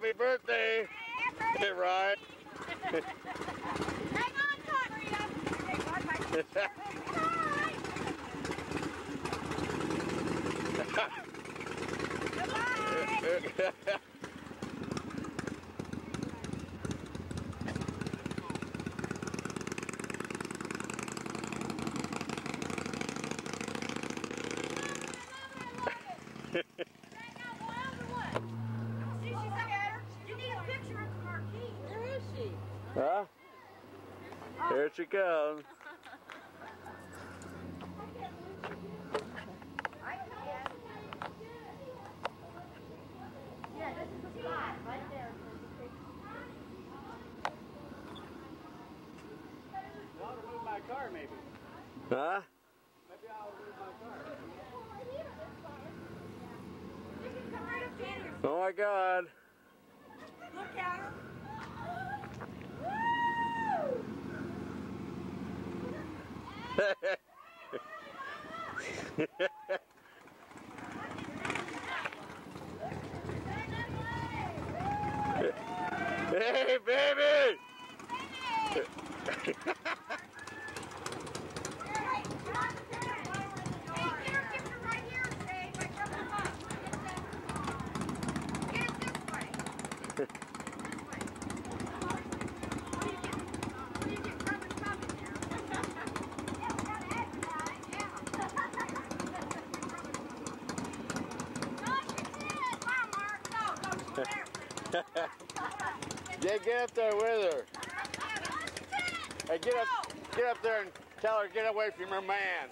Happy birthday! Hey, right? Hang on, Frieda. Goodbye. Huh? Here she comes. Yeah, this is the spot right there. I ought to move my car, maybe. Huh? Maybe I'll move my car. You can come right up to you. Oh my God. Look at her. Hey, baby! Yeah, get up there with her. Hey, get up there and tell her get away from her man.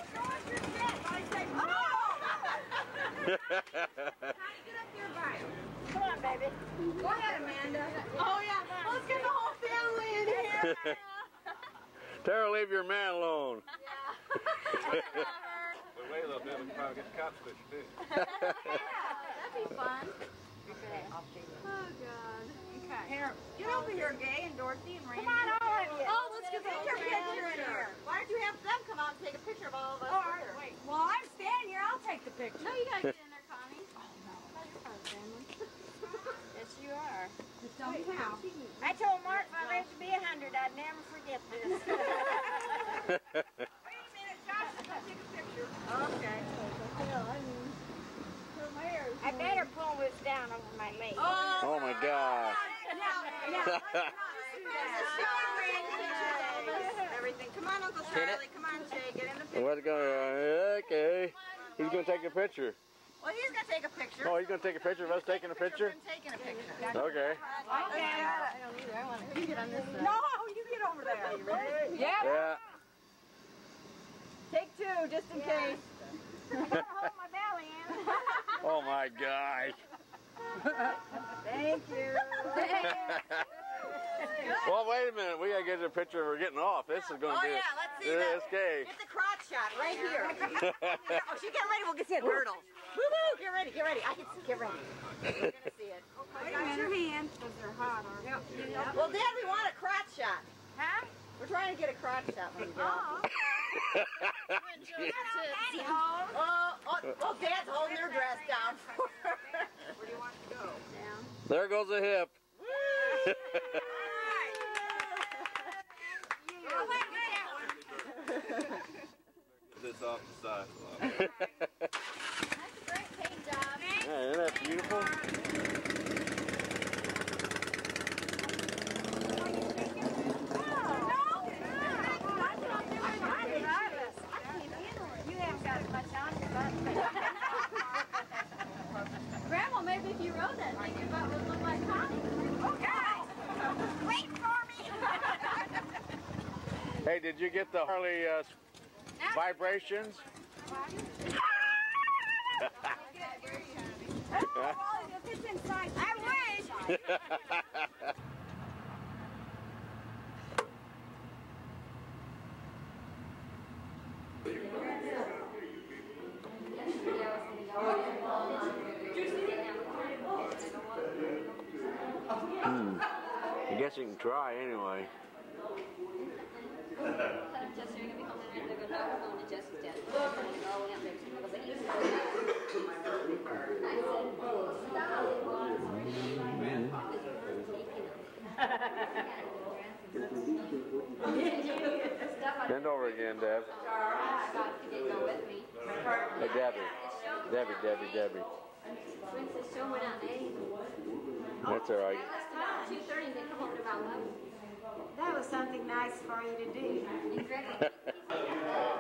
Come on, baby. Go ahead, Amanda. Oh, yeah. Let's get the whole family in here. Tell her leave your man alone. Yeah. Wait a little bit, we can probably get the cops with you, too. that'd be fun. Okay. Oh, God. Okay. Here, get over here, Gay and Dorothy and Randy. Come on, all of you. Oh, let's get your picture in here. Why don't you have them come out and take a picture of all of us? All right, wait. Well, I'm standing here. I'll take the picture. No, you gotta get in there, Connie. Oh, no. You're part of the family. Yes, you are. Just don't count. I told Mark if I lived to be 100, I'd never forget this. Wait a minute, Josh. Let's take a picture. Okay. I better pull this down over my leg. Oh my God. Everything. Come on, Uncle Charlie. Come on, Jay. Get in the picture. What's going on? Okay. He's going to take a picture. Well, he's going to take a picture. Oh, he's going to take a picture of us taking a picture? Taking a picture. Okay. Okay. I don't either. I want to get on this side. No, you get over there. Are you ready? Yeah. Take two, just in case. I gotta hold my belly in. Oh my gosh. Thank you. Well, wait a minute. We got to get a picture of her getting off. This is going to be let's see that. okay. Get the crotch shot right here. Oh, she get ready. We'll get to the hurdles. Woo-hoo. Get ready. Get ready. I can get ready. We're going to see it. Wait a minute. Your hands because they're hot. Well, Dad, we want a crotch shot. Huh? We're trying to get a crotch shot when we go. Oh, Dad's holding her dress down for her. Where do you want to go? Down. There goes a hip. This off the side. That's a great paint job. Yeah, isn't that beautiful? Grandma, maybe if you rode that, think about what it looked like Connie. Okay. Wait for me. Hey, did you get the Harley vibrations? If it's inside, I wish. I guess you can try anyway. Bend over again, Deb. Hey, Debbie. Princess show went out at 8. That's all right. About 2:30, they come over to about 11. That was something nice for you to do. Exactly.